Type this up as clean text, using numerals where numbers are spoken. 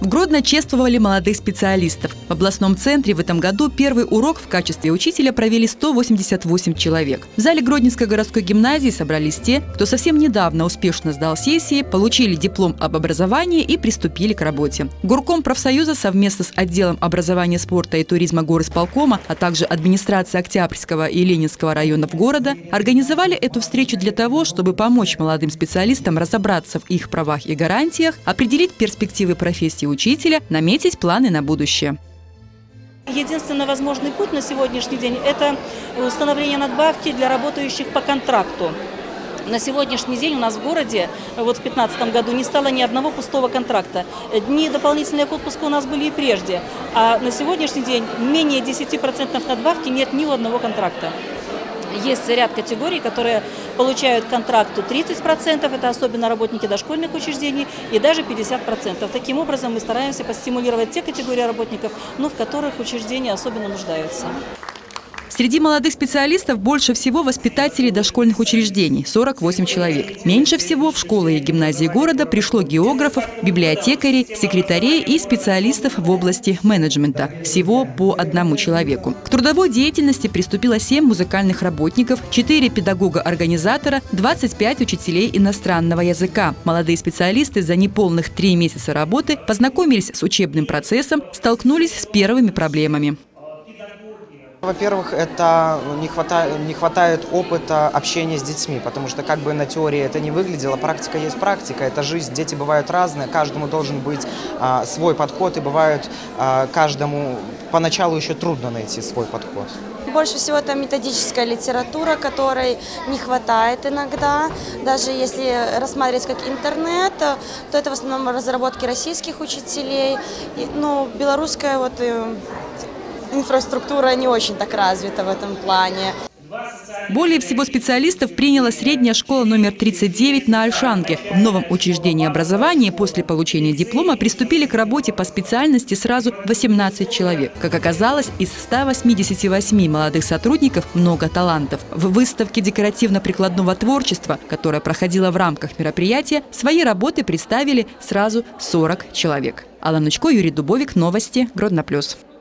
В Гродно чествовали молодых специалистов. В областном центре в этом году первый урок в качестве учителя провели 188 человек. В зале Гродненской городской гимназии собрались те, кто совсем недавно успешно сдал сессии, получили диплом об образовании и приступили к работе. Горком профсоюза совместно с отделом образования, спорта и туризма горисполкома, а также администрацией Октябрьского и Ленинского районов города организовали эту встречу для того, чтобы помочь молодым специалистам разобраться в их правах и гарантиях, определить перспективы профессии учителя, наметить планы на будущее. Единственный возможный путь на сегодняшний день – это установление надбавки для работающих по контракту. На сегодняшний день у нас в городе, вот в 2015 году, не стало ни одного пустого контракта. Дни дополнительного отпуска у нас были и прежде, а на сегодняшний день менее 10% надбавки нет ни у одного контракта. Есть ряд категорий, которые получают контракту 30%, это особенно работники дошкольных учреждений, и даже 50%. Таким образом мы стараемся постимулировать те категории работников, в которых учреждения особенно нуждаются. Среди молодых специалистов больше всего воспитателей дошкольных учреждений – 48 человек. Меньше всего в школы и гимназии города пришло географов, библиотекарей, секретарей и специалистов в области менеджмента. Всего по одному человеку. К трудовой деятельности приступило 7 музыкальных работников, 4 педагога-организатора, 25 учителей иностранного языка. Молодые специалисты за неполных 3 месяца работы познакомились с учебным процессом, столкнулись с первыми проблемами. Во-первых, это не хватает опыта общения с детьми, потому что как бы на теории это не выглядело, практика есть практика, это жизнь, дети бывают разные, каждому должен быть свой подход, и бывает каждому поначалу еще трудно найти свой подход. Больше всего это методическая литература, которой не хватает иногда. Даже если рассматривать как интернет, то это в основном разработки российских учителей, белорусская инфраструктура не очень так развита в этом плане. Более всего специалистов приняла средняя школа номер 39 на Ольшанке. В новом учреждении образования после получения диплома приступили к работе по специальности сразу 18 человек. Как оказалось, из 188 молодых сотрудников много талантов. В выставке декоративно-прикладного творчества, которая проходила в рамках мероприятия, свои работы представили сразу 40 человек. Алла Нучко, Юрий Дубовик, новости, Гродно+.